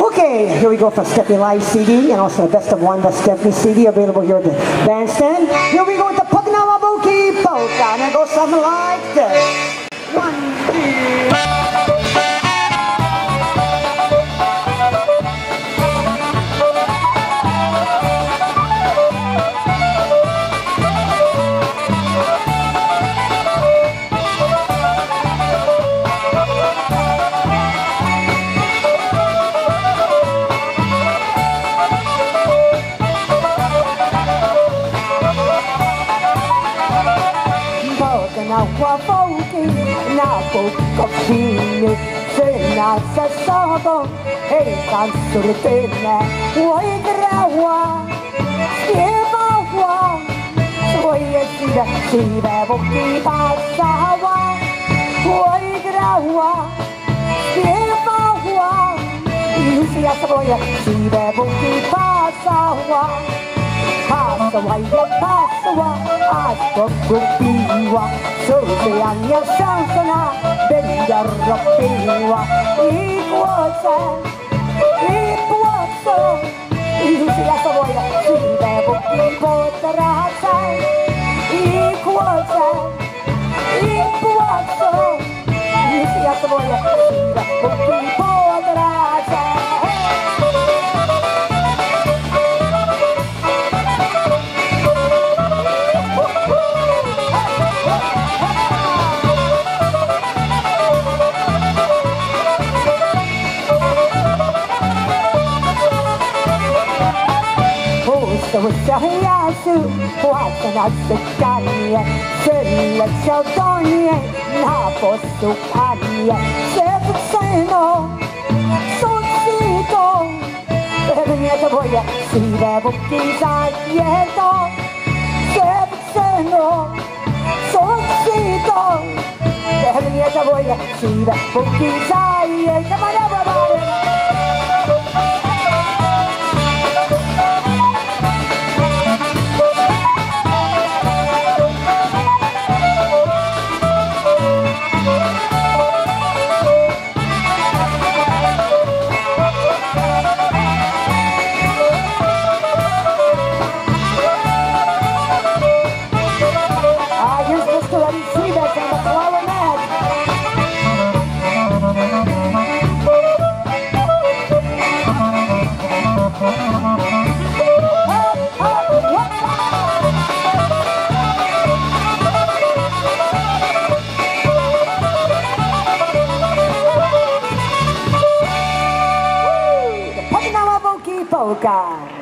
Okay, here we go for Stephanie Live CD and also the Best of One, the Stephanie CD available here at the bandstand. Here we go with the Pagnawa Boki Polka, and it goes something like this. 1, 2. Pagnawa Boki na pagkabini sinasasabong Eitan sulitin Huwag rawa Sibawa Suwaya sida Siba Boki pasawa Huwag rawa Sibawa Ilusiya saboya Siba Boki pasawa Pasawaya pasawa Aspagupiwa Sulianya sansana Benjarapiwa Ikuasa Ilusiya saboya Siba Boki potarasa Ikuasa Ilusiya saboya Siba Boki potarasa Yasu, Watana Sekania, Sella Chaldania, Napo Sukania, Sepseno, Sonsito, Evania Boya, Siva Bokiza, Yeto, Sepseno, Sonsito, Evania Boya, Siva Bokiza, Yeto, Pagnawa Boki Polka.